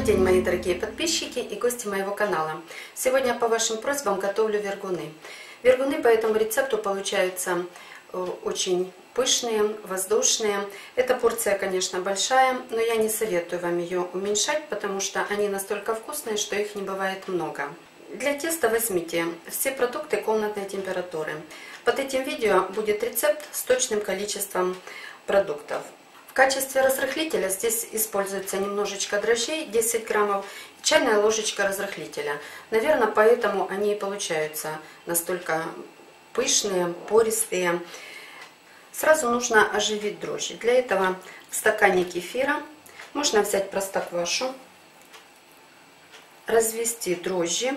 день, мои дорогие подписчики и гости моего канала. Сегодня по вашим просьбам готовлю вергуны. Вергуны по этому рецепту получаются очень пышные, воздушные. Эта порция, конечно, большая, но я не советую вам ее уменьшать, потому что они настолько вкусные, что их не бывает много. Для теста возьмите все продукты комнатной температуры. Под этим видео будет рецепт с точным количеством продуктов. В качестве разрыхлителя здесь используется немножечко дрожжей, 10 граммов, и чайная ложечка разрыхлителя. Наверное, поэтому они и получаются настолько пышные, пористые. Сразу нужно оживить дрожжи. Для этого в стакане кефира можно взять простоквашу, развести дрожжи.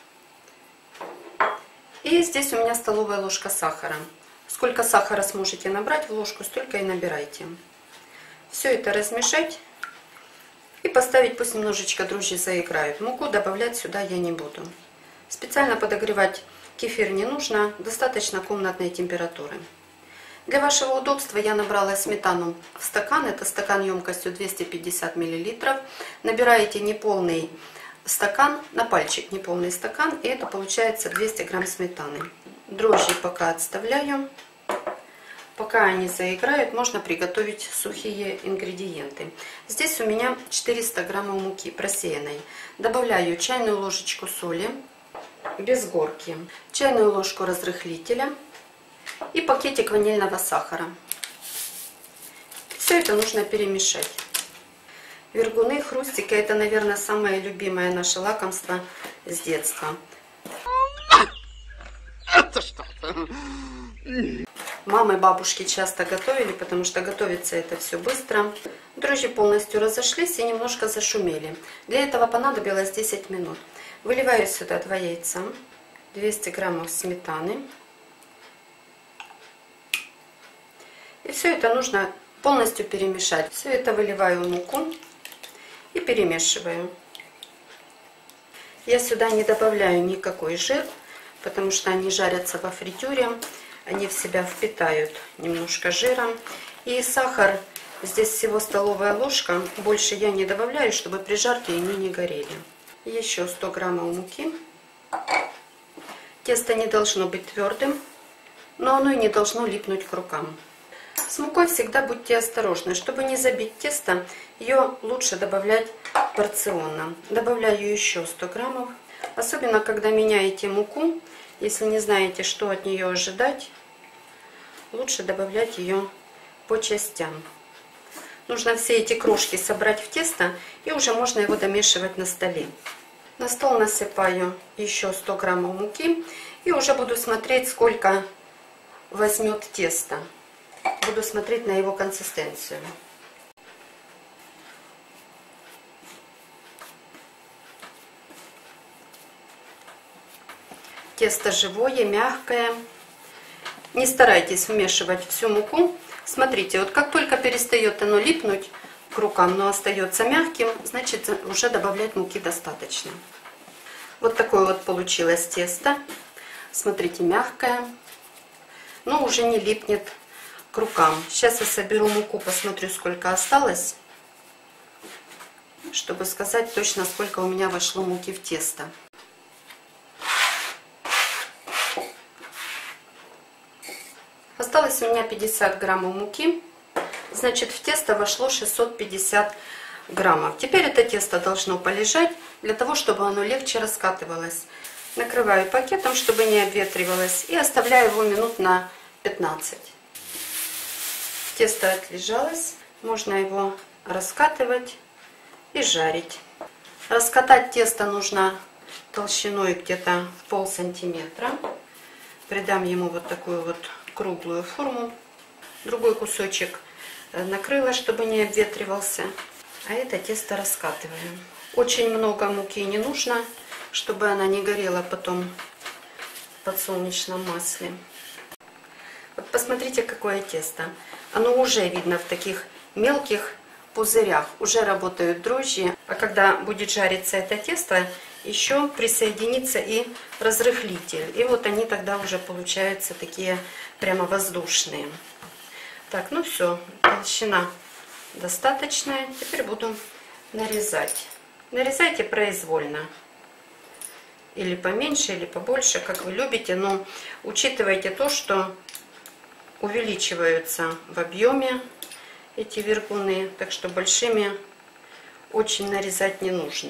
И здесь у меня столовая ложка сахара. Сколько сахара сможете набрать в ложку, столько и набирайте. Все это размешать и поставить, пусть немножечко дрожжи заиграют. Муку добавлять сюда я не буду. Специально подогревать кефир не нужно, достаточно комнатной температуры. Для вашего удобства я набрала сметану в стакан. Это стакан емкостью 250 мл. Набираете неполный стакан, на пальчик неполный стакан, и это получается 200 грамм сметаны. Дрожжи пока отставляю. Пока они заиграют, можно приготовить сухие ингредиенты. Здесь у меня 400 граммов муки просеянной. Добавляю чайную ложечку соли, без горки, чайную ложку разрыхлителя и пакетик ванильного сахара. Все это нужно перемешать. Вергуны, хрустики — это, наверное, самое любимое наше лакомство с детства. Это что-то. Мамы, бабушки часто готовили, потому что готовится это все быстро. Дрожжи полностью разошлись и немножко зашумели. Для этого понадобилось 10 минут. Выливаю сюда 2 яйца, 200 граммов сметаны. И все это нужно полностью перемешать. Все это выливаю в муку и перемешиваю. Я сюда не добавляю никакой жир, потому что они жарятся во фритюре. Они в себя впитают немножко жира. И сахар, здесь всего столовая ложка. Больше я не добавляю, чтобы при жарке они не горели. Еще 100 граммов муки. Тесто не должно быть твердым, но оно и не должно липнуть к рукам. С мукой всегда будьте осторожны. Чтобы не забить тесто, ее лучше добавлять порционно. Добавляю еще 100 граммов. Особенно, когда меняете муку, если не знаете, что от нее ожидать, лучше добавлять ее по частям. Нужно все эти крошки собрать в тесто, и уже можно его домешивать на столе. На стол насыпаю еще 100 граммов муки, и уже буду смотреть, сколько возьмет тесто. Буду смотреть на его консистенцию. Тесто живое, мягкое. Не старайтесь вмешивать всю муку. Смотрите, вот как только перестает оно липнуть к рукам, но остается мягким, значит уже добавлять муки достаточно. Вот такое вот получилось тесто. Смотрите, мягкое, но уже не липнет к рукам. Сейчас я соберу муку, посмотрю, сколько осталось, чтобы сказать точно, сколько у меня вошло муки в тесто. Осталось у меня 50 граммов муки, значит в тесто вошло 650 граммов. Теперь это тесто должно полежать, для того, чтобы оно легче раскатывалось. Накрываю пакетом, чтобы не обветривалось, и оставляю его минут на 15. Тесто отлежалось, можно его раскатывать и жарить. Раскатать тесто нужно толщиной где-то в полсантиметра. Придам ему вот такую вот круглую форму. Другой кусочек накрыла, чтобы не обветривался. А это тесто раскатываем. Очень много муки не нужно, чтобы она не горела потом в подсолнечном масле. Вот посмотрите, какое тесто. Оно уже видно в таких мелких пузырях. Уже работают дрожжи. А когда будет жариться это тесто, еще присоединится и разрыхлитель. И вот они тогда уже получаются такие прямо воздушные. Так, ну все, толщина достаточная. Теперь буду нарезать. Нарезайте произвольно. Или поменьше, или побольше, как вы любите. Но учитывайте то, что увеличиваются в объеме эти вергуны. Так что большими очень нарезать не нужно.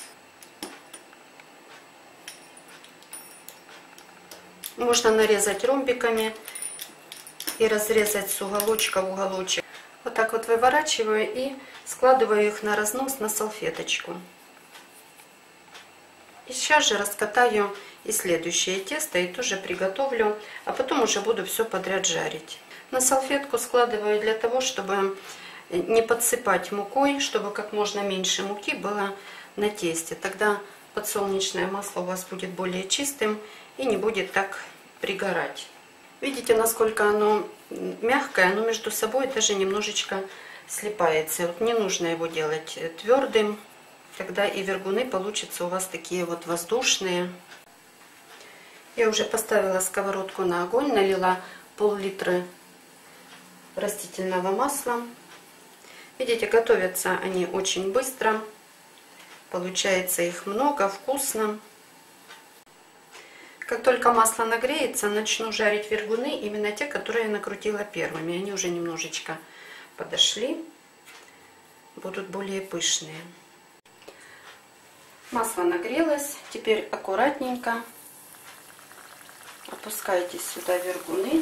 Можно нарезать ромбиками и разрезать с уголочка в уголочек. Вот так вот выворачиваю и складываю их на разнос на салфеточку. И сейчас же раскатаю и следующее тесто и тоже приготовлю, а потом уже буду все подряд жарить. На салфетку складываю для того, чтобы не подсыпать мукой, чтобы как можно меньше муки было на тесте. Тогда подсолнечное масло у вас будет более чистым и не будет так пригорать. Видите, насколько оно мягкое, оно между собой даже немножечко слипается. Вот не нужно его делать твердым, тогда и вергуны получатся у вас такие вот воздушные. Я уже поставила сковородку на огонь, налила пол-литра растительного масла. Видите, готовятся они очень быстро. Получается их много, вкусно. Как только масло нагреется, начну жарить вергуны, именно те, которые я накрутила первыми. Они уже немножечко подошли, будут более пышные. Масло нагрелось, теперь аккуратненько опускайте сюда вергуны.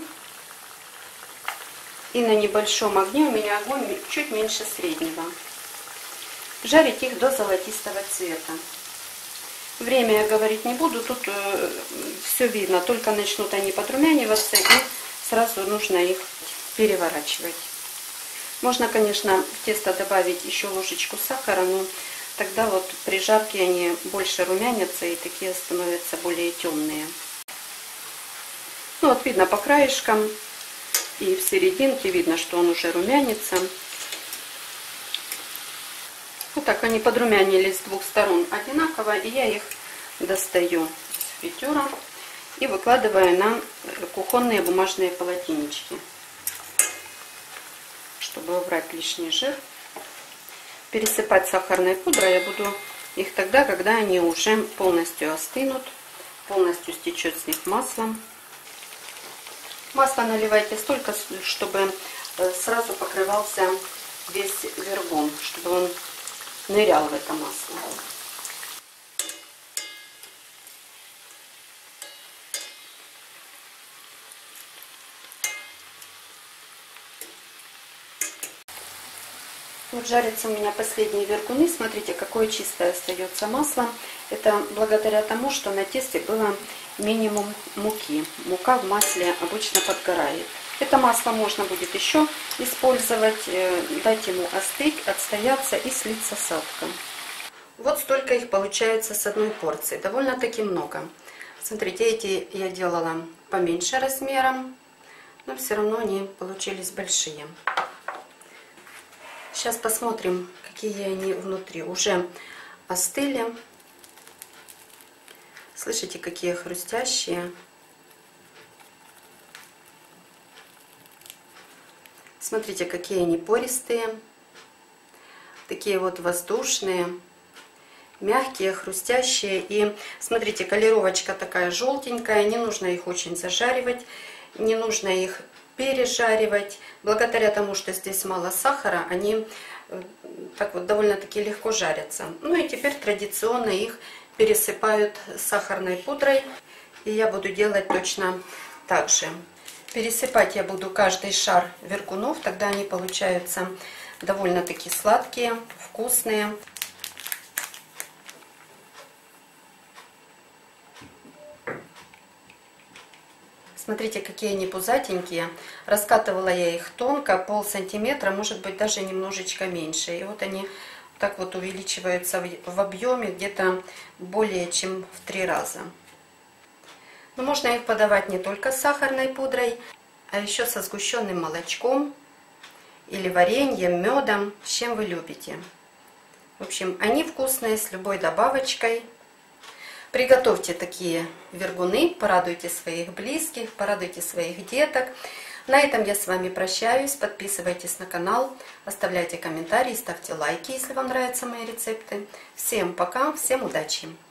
И на небольшом огне, у меня огонь чуть меньше среднего. Жарить их до золотистого цвета. Время я говорить не буду, тут все видно, только начнут они подрумяниваться, и сразу нужно их переворачивать. Можно, конечно, в тесто добавить еще ложечку сахара, но тогда вот при жарке они больше румянятся и такие становятся более темные. Ну вот видно по краешкам и в серединке видно, что он уже румянится. Вот так они подрумянились с двух сторон одинаково, и я их достаю с фритюра и выкладываю на кухонные бумажные полотенечки, чтобы убрать лишний жир. Пересыпать сахарной пудрой я буду их тогда, когда они уже полностью остынут, полностью стечет с них маслом. Масло наливайте столько, чтобы сразу покрывался весь вергун, чтобы он нырял в это масло. Вот жарятся у меня последние вергуны. Смотрите, какое чистое остается масло. Это благодаря тому, что на тесте было минимум муки. Мука в масле обычно подгорает. Это масло можно будет еще использовать, дать ему остыть, отстояться и слиться садком. Вот столько их получается с одной порции. Довольно-таки много. Смотрите, эти я делала поменьше размером, но все равно они получились большие. Сейчас посмотрим, какие они внутри. Уже остыли. Слышите, какие хрустящие. Смотрите, какие они пористые. Такие вот воздушные. Мягкие, хрустящие. И смотрите, колеровочка такая желтенькая. Не нужно их очень зажаривать. Не нужно их пережаривать. Благодаря тому, что здесь мало сахара, они так вот довольно-таки легко жарятся. Ну и теперь традиционно их пересыпают сахарной пудрой. И я буду делать точно так же. Пересыпать я буду каждый шар вергунов. Тогда они получаются довольно-таки сладкие, вкусные. Смотрите, какие они пузатенькие. Раскатывала я их тонко, полсантиметра, может быть даже немножечко меньше. И вот они так вот увеличиваются в объеме где-то более чем в 3 раза. Но можно их подавать не только с сахарной пудрой, а еще со сгущенным молочком или вареньем, медом, с чем вы любите. В общем, они вкусные с любой добавочкой. Приготовьте такие вергуны, порадуйте своих близких, порадуйте своих деток. На этом я с вами прощаюсь. Подписывайтесь на канал, оставляйте комментарии, ставьте лайки, если вам нравятся мои рецепты. Всем пока, всем удачи!